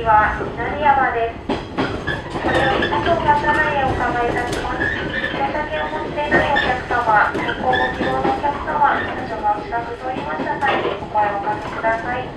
は稲荷山です。これより佐藤が車内へお伺いいたします。お酒を持っていないお客様、ご希望のお客様、少々お近く通りました際にお声をおかけください。